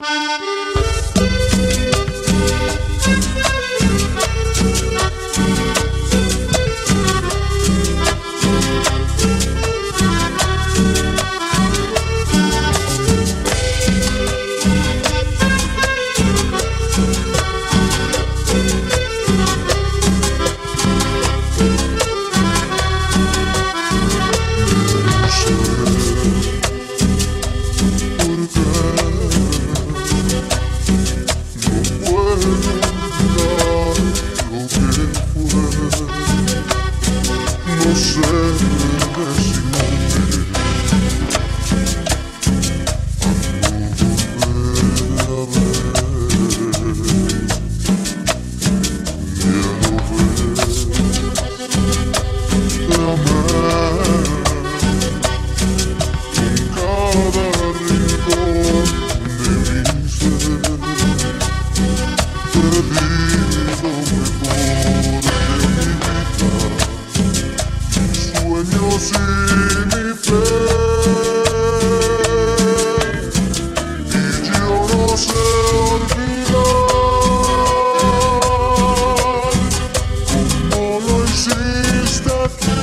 No sé sin mi fe, y yo no sé olvidar como lo hiciste tú.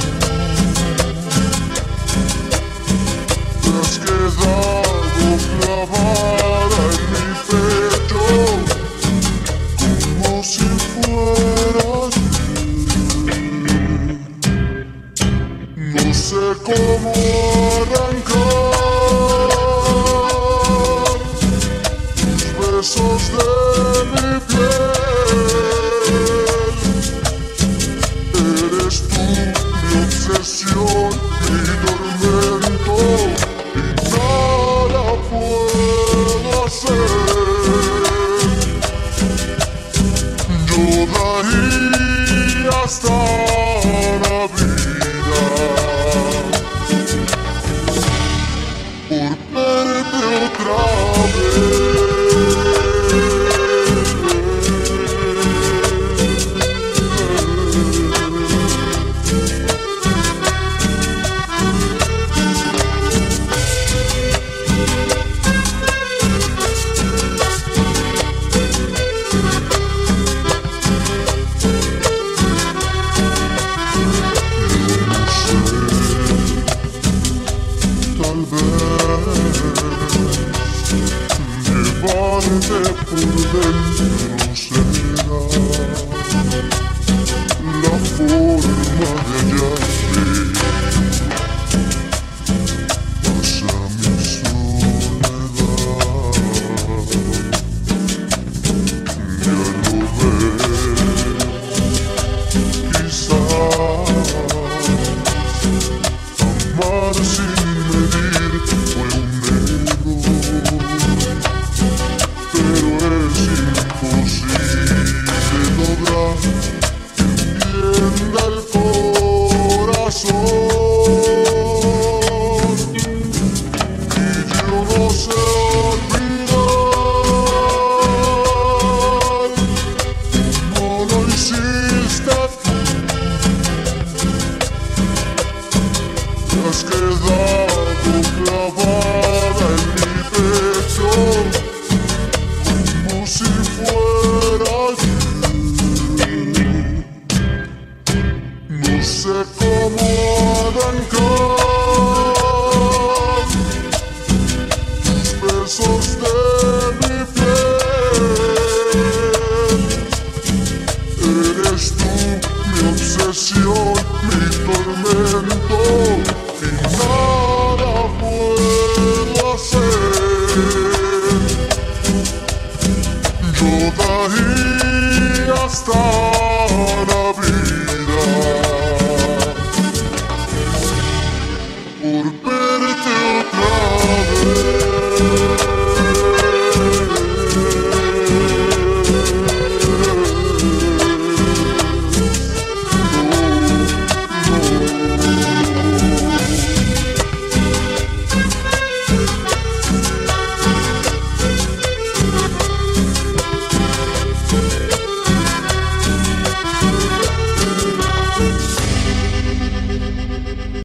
Te has quedado clavada en mi pecho como si fueras no sé cómo arrancar tus besos de mi piel. Eres tú mi obsesión, mi tormento, y nada puedo hacer. Yo daría hasta la vida por verte otra vez. Tal vez llevarte por dentro será la forma de hallar